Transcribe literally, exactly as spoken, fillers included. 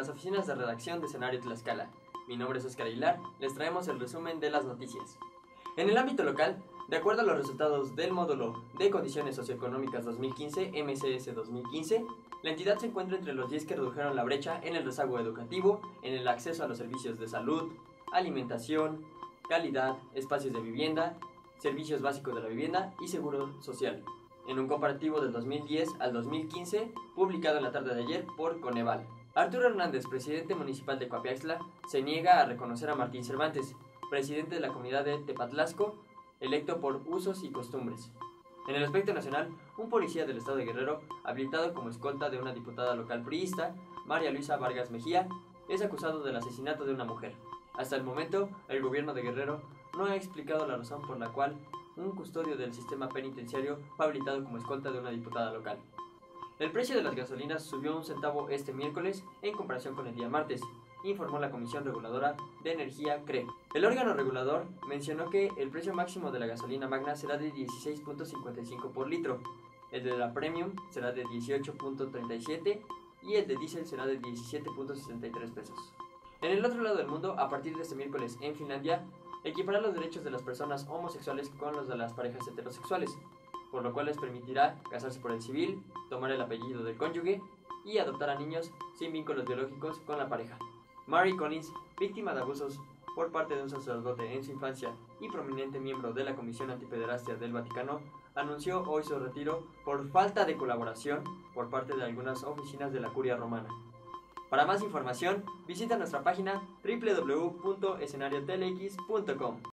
las oficinas de redacción de Escenario Tlaxcala. Mi nombre es Oscar Aguilar, les traemos el resumen de las noticias. En el ámbito local, de acuerdo a los resultados del módulo de Condiciones Socioeconómicas dos mil quince, M C S dos mil quince, la entidad se encuentra entre los diez que redujeron la brecha en el rezago educativo, en el acceso a los servicios de salud, alimentación, calidad, espacios de vivienda, servicios básicos de la vivienda y seguro social, en un comparativo del dos mil diez al dos mil quince, publicado en la tarde de ayer por Coneval. Arturo Hernández, presidente municipal de Coapiaxtla, se niega a reconocer a Martín Cervantes, presidente de la comunidad de Tepatlasco, electo por usos y costumbres. En el aspecto nacional, un policía del estado de Guerrero, habilitado como escolta de una diputada local priista, María Luisa Vargas Mejía, es acusado del asesinato de una mujer. Hasta el momento, el gobierno de Guerrero no ha explicado la razón por la cual un custodio del sistema penitenciario fue habilitado como escolta de una diputada local. El precio de las gasolinas subió un centavo este miércoles en comparación con el día martes, informó la Comisión Reguladora de Energía C R E. El órgano regulador mencionó que el precio máximo de la gasolina magna será de dieciséis punto cincuenta y cinco por litro, el de la premium será de dieciocho punto treinta y siete y el de diésel será de diecisiete punto sesenta y tres pesos. En el otro lado del mundo, a partir de este miércoles en Finlandia, equipará los derechos de las personas homosexuales con los de las parejas heterosexuales, por lo cual les permitirá casarse por el civil, tomar el apellido del cónyuge y adoptar a niños sin vínculos biológicos con la pareja. Mary Collins, víctima de abusos por parte de un sacerdote en su infancia y prominente miembro de la Comisión Antipederastia del Vaticano, anunció hoy su retiro por falta de colaboración por parte de algunas oficinas de la Curia Romana. Para más información, visita nuestra página doble u doble u doble u punto escenariotelex punto com.